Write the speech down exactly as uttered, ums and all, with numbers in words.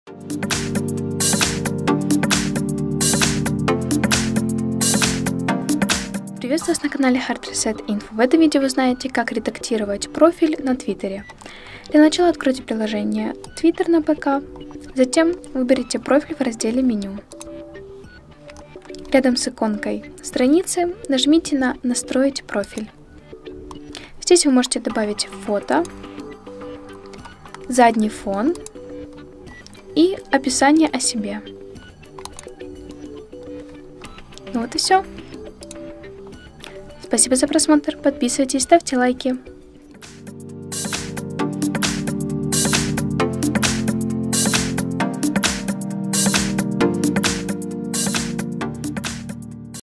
Приветствую вас на канале Hard Reset Info. В этом видео вы узнаете, как редактировать профиль на Твиттере. Для начала откройте приложение Twitter на ПК, затем выберите профиль в разделе меню. Рядом с иконкой страницы нажмите на «Настроить профиль». Здесь вы можете добавить фото, задний фон и описание о себе. Ну вот и все. Спасибо за просмотр, подписывайтесь, ставьте лайки.